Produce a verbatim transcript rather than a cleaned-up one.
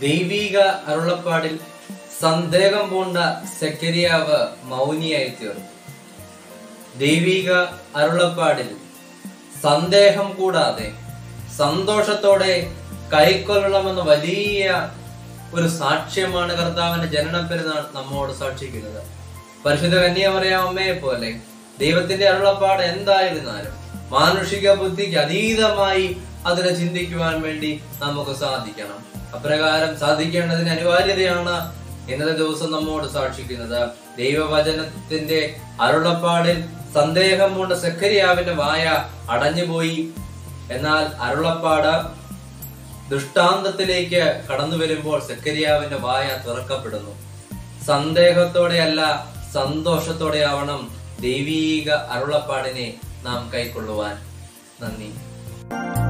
ദൈവീക അരുളപ്പാടിൽ സന്ദേഹം പൂണ്ട സെക്കരിയാവ് മൗനിയായി തീർന്നു. ദൈവീക അരുളപ്പാടിൽ സന്ദേഹം കൂടാതെ സന്തോഷത്തോടെ കൈക്കൊള്ളണമെന്ന വലിയ ഒരു സാക്ഷ്യമാണ് കർത്താവിന്റെ ജനന പെരുന്നാൾ നമ്മോട് സാക്ഷിക്കുന്നത്. പരിശുദ്ധ കന്യാമറിയാമ്മയെ പോലെ ദൈവത്തിന്റെ അരുളപ്പാട് എന്തായിരുന്നാലും മാനുഷിക ബുദ്ധിക്ക് അതീതമായി അതിനെ ചിന്തിക്കുവാൻ വേണ്ടി നമുക്ക് സാധിക്കണം. അപ്രകാരം സാധിക്കേണ്ടതിന് അനിവാര്യതയാണ് ഇന്നത്തെ ദിവസം നമ്മോട് സാക്ഷിക്കുന്നത്. ദൈവവചനത്തിന്റെ അരുളപ്പാടിൽ സന്ദേഹം കൊണ്ട് സെക്കരിയാവിന്റെ വായ അടഞ്ഞുപോയി. എന്നാൽ അരുളപ്പാട് ദൃഷ്ടാന്തത്തിലേക്ക് കടന്നു വരുമ്പോൾ സെക്കരിയാവിന്റെ വായ തുറക്കപ്പെടുന്നു. സന്ദേഹത്തോടെയല്ല, സന്തോഷത്തോടെയാവണം ദൈവീക അരുളപ്പാടിനെ നാം കൈക്കൊള്ളുവാൻ. നന്ദി.